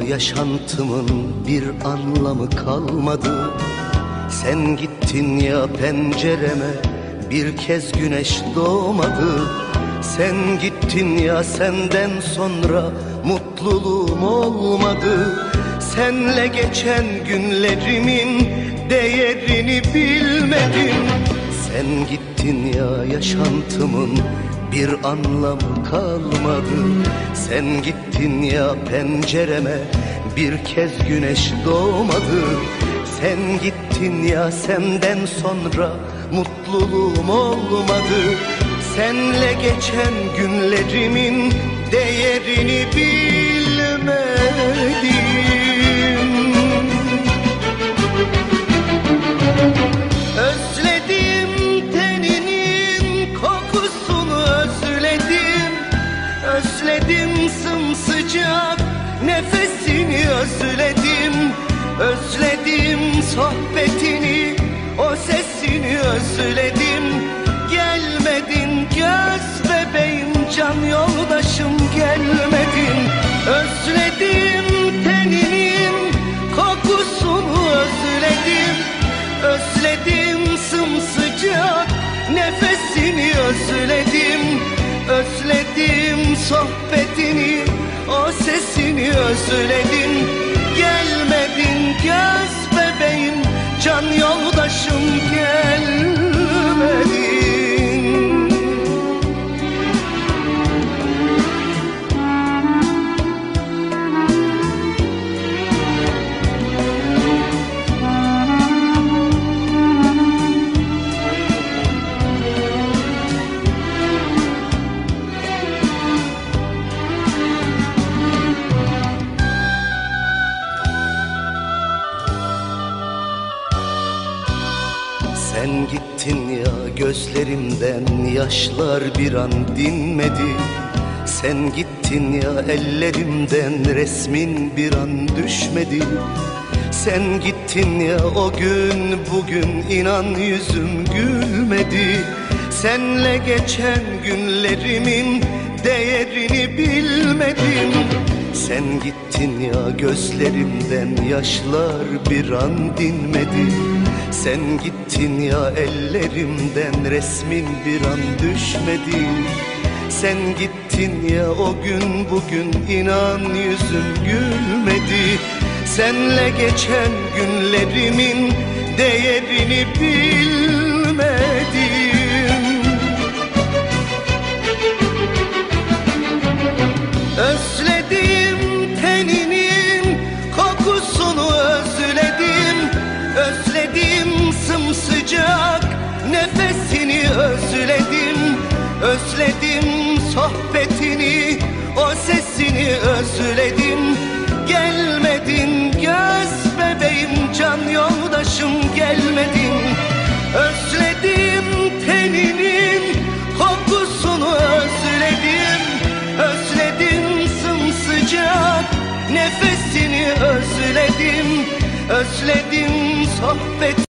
yaşantımın bir anlamı kalmadı. Sen gittin ya pencereme, bir kez güneş doğmadı. Sen gittin ya, senden sonra mutluluğum olmadı. Senle geçen günlerimin değerini bilmedim. Sen gittin ya, yaşantımın bir anlamı kalmadı. Sen gittin ya pencereme, bir kez güneş doğmadı. Sen gittin ya, senden sonra mutluluğum olmadı. Senle geçen günlerimin değerini bilmedim. Özledim teninin kokusunu, özledim. Özledim sımsıcak nefesini, özledim. Özledim sohbetini, o sesini özledim. Gelmedin göz bebeğim, can yoldaşım gelmedin. Özledim teninin kokusunu, özledim. Özledim sımsıcak nefesini, özledim. Özledim sohbetini, o sesini özledim. Gelmedin göz bebeğim, can yoldaşım gelmedin. Sen gittin ya, gözlerimden yaşlar bir an dinmedi. Sen gittin ya, ellerimden resmin bir an düşmedi. Sen gittin ya, o gün bugün inan yüzüm gülmedi. Senle geçen günlerimin değerini bilmedim. Sen gittin ya, gözlerimden yaşlar bir an dinmedi. Sen gittin ya, ellerimden resmin bir an düşmedi. Sen gittin ya, o gün bugün inan yüzüm gülmedi. Senle geçen günlerimin değerini bilmedim. Özledim teninin kokusunu, özledim. Özledim sımsıcak nefesini, özledim. Özledim sohbetini, o sesini özledim. Gelmedin göz bebeğim, can yoldaşım gelmedin. Özledim teninin kokusunu, özledim. Özledim sımsıcak nefesini özledim. Özledim sohbet